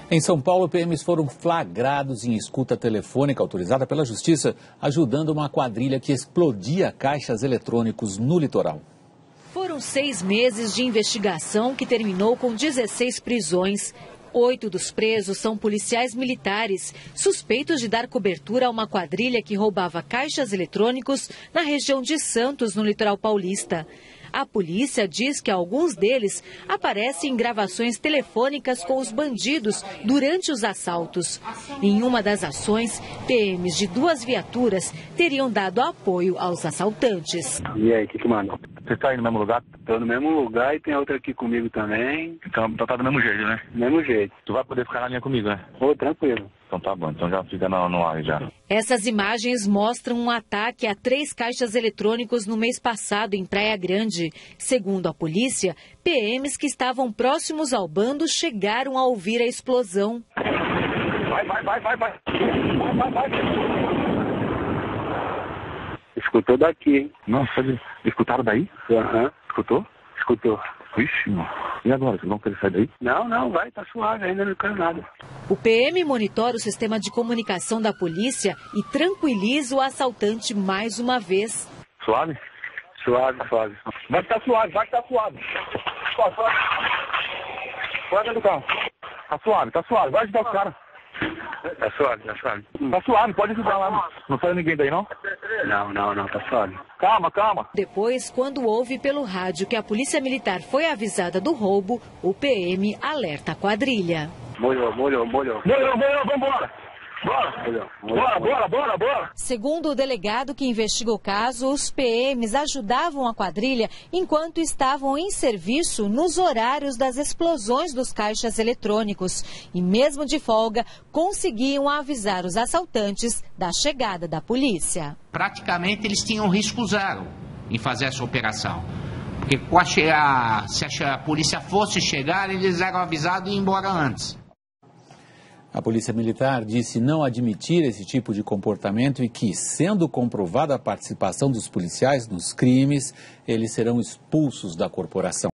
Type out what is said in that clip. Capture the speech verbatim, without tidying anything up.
Em São Paulo, P Ms foram flagrados em escuta telefônica autorizada pela Justiça, ajudando uma quadrilha que explodia caixas eletrônicos no litoral. Foram seis meses de investigação que terminou com dezesseis prisões. Oito dos presos são policiais militares, suspeitos de dar cobertura a uma quadrilha que roubava caixas eletrônicos na região de Santos, no litoral paulista. A polícia diz que alguns deles aparecem em gravações telefônicas com os bandidos durante os assaltos. Em uma das ações, P Ms de duas viaturas teriam dado apoio aos assaltantes. E aí, o que que manda? Você está aí no mesmo lugar? Estou no mesmo lugar e tem outra aqui comigo também. Então tá do mesmo jeito, né? Mesmo jeito. Tu vai poder ficar na linha comigo, né? Ô, tranquilo. Então tá bom, então já fica no, no ar já. Essas imagens mostram um ataque a três caixas eletrônicos no mês passado em Praia Grande. Segundo a polícia, P Ms que estavam próximos ao bando chegaram a ouvir a explosão. Vai, vai, vai, vai, vai. Vai, vai, vai. Escutou daqui, hein? Nossa, escutaram daí? Aham. Uhum. Escutou? Escutou. Vixe, mano. E agora? Vocês vão querer sair daí? Não, não, vai, tá suave, ainda não quero nada. O P M monitora o sistema de comunicação da polícia e tranquiliza o assaltante mais uma vez. Suave? Suave, suave. Vai ficar suave, vai ficar suave. Suave, suave. Suave do carro. Tá suave, tá suave. Vai ajudar os caras. Tá suave, tá suave. Tá suave, pode ajudar lá. Não saiu ninguém daí, não? Não, não, não, tá suave. Calma, calma. Depois, quando ouve pelo rádio que a polícia militar foi avisada do roubo, o P M alerta a quadrilha. Molhou, molhou, molhou. Molhou, molhou, vambora. Bora, molhou, molhou, bora, bora, bora, bora. Segundo o delegado que investiga o caso, os P Ms ajudavam a quadrilha enquanto estavam em serviço nos horários das explosões dos caixas eletrônicos. E mesmo de folga, conseguiam avisar os assaltantes da chegada da polícia. Praticamente eles tinham risco zero em fazer essa operação. Porque se a polícia fosse chegar, eles eram avisados e ir embora antes. A Polícia Militar disse não admitir esse tipo de comportamento e que, sendo comprovada a participação dos policiais nos crimes, eles serão expulsos da corporação.